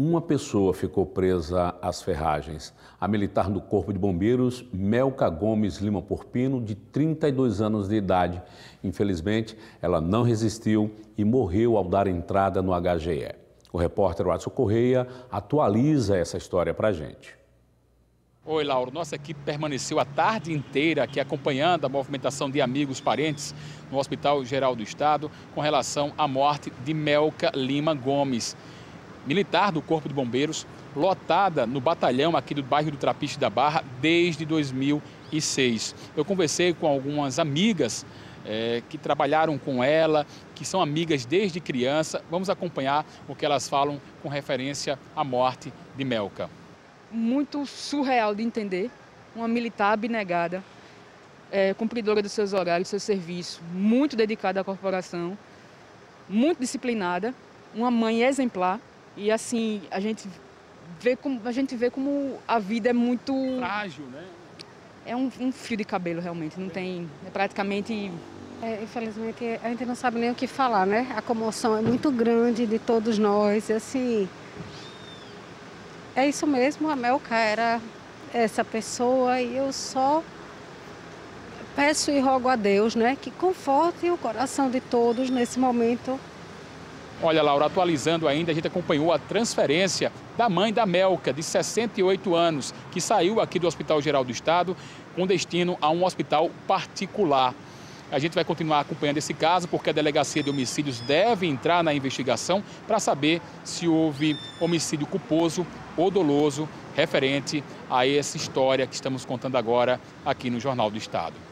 Uma pessoa ficou presa às ferragens. A militar do Corpo de Bombeiros, Melka Gomes Lima Porpino, de 32 anos de idade. Infelizmente, ela não resistiu e morreu ao dar entrada no HGE. O repórter Watson Correia atualiza essa história para a gente. Oi, Lauro. Nossa equipe permaneceu a tarde inteira aqui acompanhando a movimentação de amigos, parentes no Hospital Geral do Estado com relação à morte de Melka Lima Gomes, militar do Corpo de Bombeiros, lotada no batalhão aqui do bairro do Trapiche da Barra desde 2006. Eu conversei com algumas amigas que trabalharam com ela, que são amigas desde criança. Vamos acompanhar o que elas falam com referência à morte de Melka. Muito surreal de entender, uma militar abnegada, cumpridora dos seus horários, do seu serviço, muito dedicada à corporação, muito disciplinada, uma mãe exemplar. E assim, a gente vê como a vida é muito frágil, né? É um fio de cabelo, realmente, não tem, é praticamente... Infelizmente, a gente não sabe nem o que falar, né? A comoção é muito grande de todos nós, e assim... É isso mesmo, a Melka era essa pessoa e eu só peço e rogo a Deus, né, que conforte o coração de todos nesse momento. Olha, Laura, atualizando ainda, a gente acompanhou a transferência da mãe da Melka, de 68 anos, que saiu aqui do Hospital Geral do Estado com destino a um hospital particular. A gente vai continuar acompanhando esse caso, porque a Delegacia de Homicídios deve entrar na investigação para saber se houve homicídio culposo ou doloso referente a essa história que estamos contando agora aqui no Jornal do Estado.